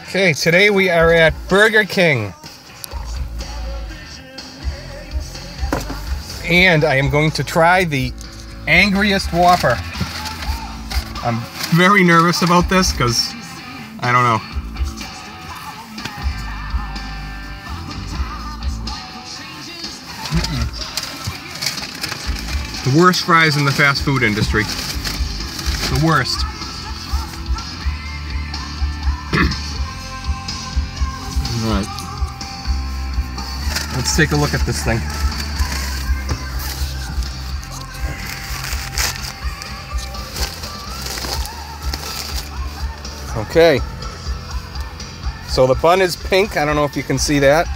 Okay, today we are at Burger King. And I am going to try the Angriest Whopper. I'm very nervous about this because I don't know. The worst fries in the fast food industry. The worst. Alright. Let's take a look at this thing. Okay. So the bun is pink. I don't know if you can see that.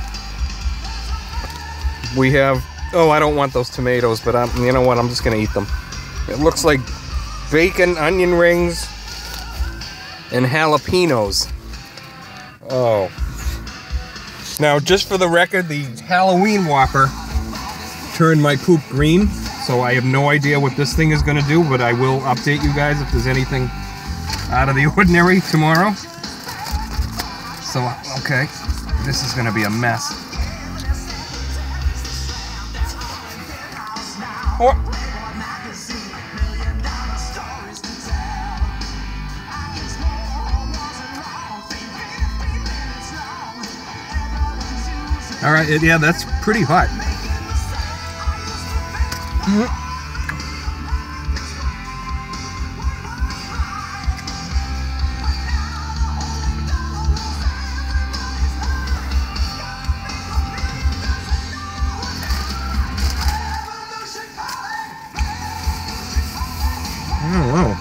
We have... Oh, I don't want those tomatoes, but you know what? I'm just going to eat them. It looks like bacon, onion rings, and jalapenos. Oh. Now, just for the record, the Halloween Whopper turned my poop green, so I have no idea what this thing is going to do, but I will update you guys if there's anything out of the ordinary tomorrow. So, okay, this is going to be a mess. Oh. All right, yeah, that's pretty hot. Oh, wow.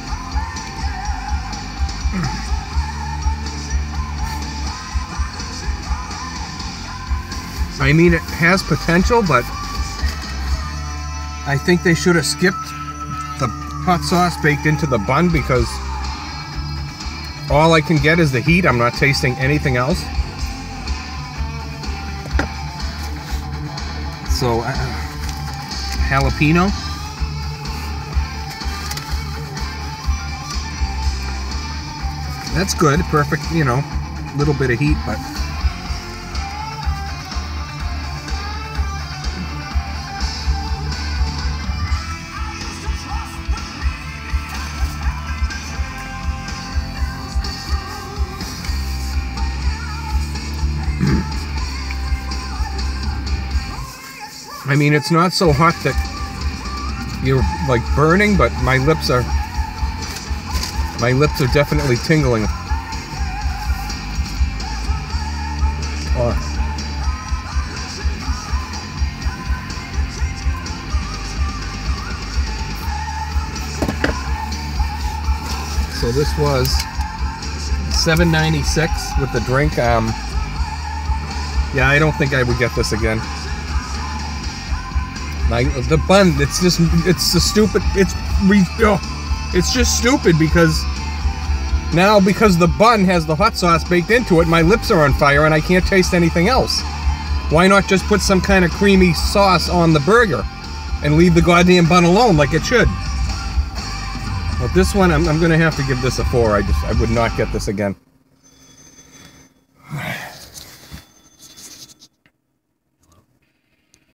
I mean, it has potential, but I think they should have skipped the hot sauce baked into the bun because all I can get is the heat. I'm not tasting anything else. So, jalapeno. That's good, perfect, you know, little bit of heat, but I mean, it's not so hot that you're like burning, but my lips are definitely tingling. Oh. So this was $7.96 with the drink. Yeah, I don't think I would get this again. Like the bun, it's just stupid. It's just stupid because now the bun has the hot sauce baked into it, my lips are on fire and I can't taste anything else. Why not just put some kind of creamy sauce on the burger and leave the goddamn bun alone like it should? But this one, I'm gonna have to give this a 4. I would not get this again.